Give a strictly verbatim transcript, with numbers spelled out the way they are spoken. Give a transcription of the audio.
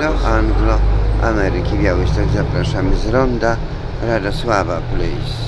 Anglo-Anglo Ameryki Białystok. Zapraszamy z ronda Radosława Place.